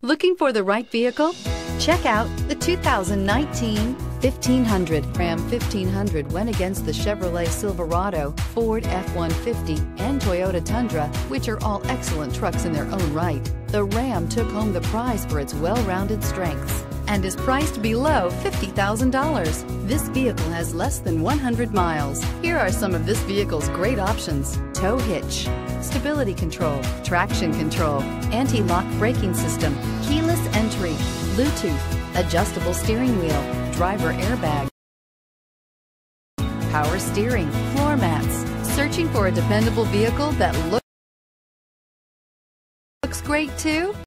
Looking for the right vehicle? Check out the 2019 1500. Ram 1500 went against the Chevrolet Silverado, Ford F-150, and Toyota Tundra, which are all excellent trucks in their own right. The Ram took home the prize for its well-rounded strengths and is priced below $50,000. This vehicle has less than 100 miles. Here are some of this vehicle's great options: tow hitch, stability control, traction control, anti-lock braking system, keyless entry, Bluetooth, adjustable steering wheel, driver airbag, power steering, floor mats. Searching for a dependable vehicle that looks great too?